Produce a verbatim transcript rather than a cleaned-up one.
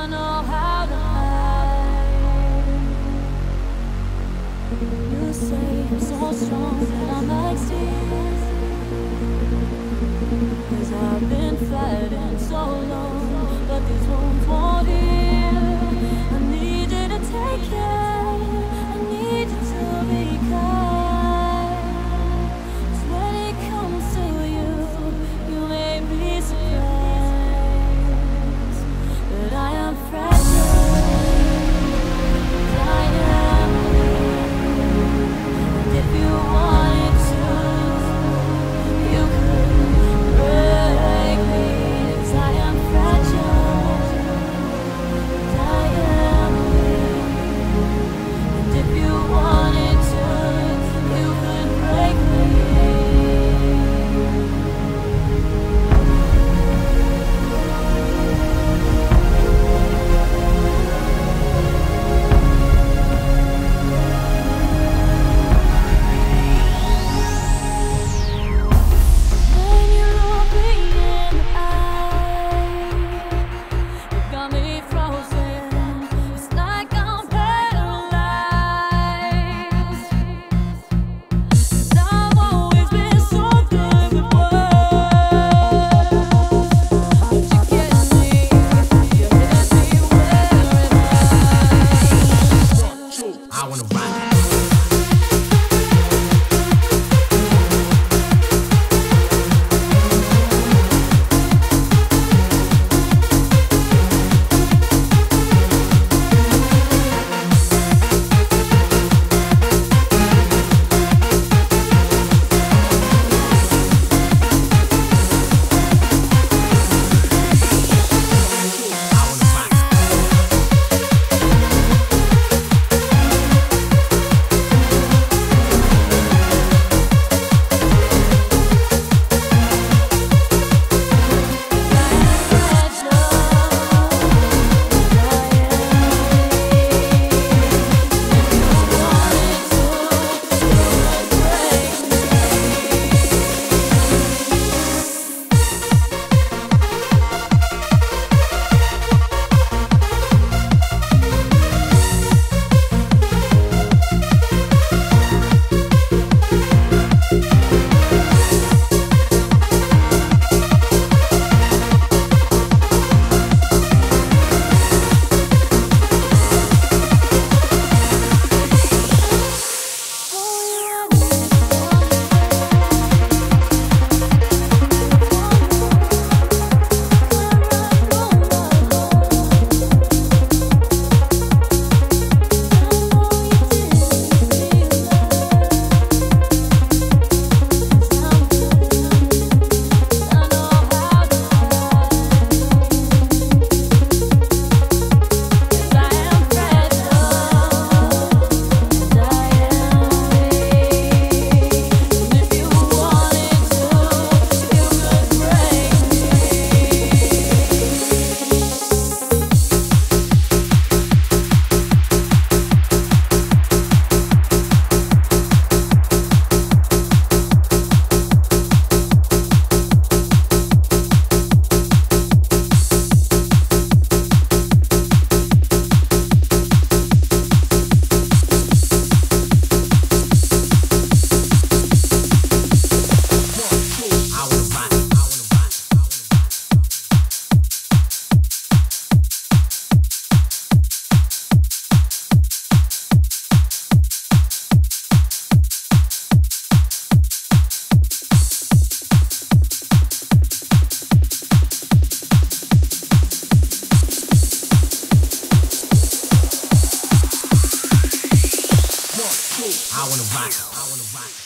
don't know how to hide. You say I'm so strong, and I'm like steel, 'cause I've been fighting so long, but these wounds won't heal. I need you to take care, I need you to be kind. 'Cause when it comes to you, you may be surprised, but I am fragile, I am weak, and if you wanted to, you could break me. 'Cause I am fragile, I am weak, and if you wanted to, you could break me. When you look me in the eye, you got me frozen. It's like I'm paralyzed. 'Cause I've always been so good with words, but you get me, you hit me where it hurts. I wanna rock. I wanna rock. I wanna rock.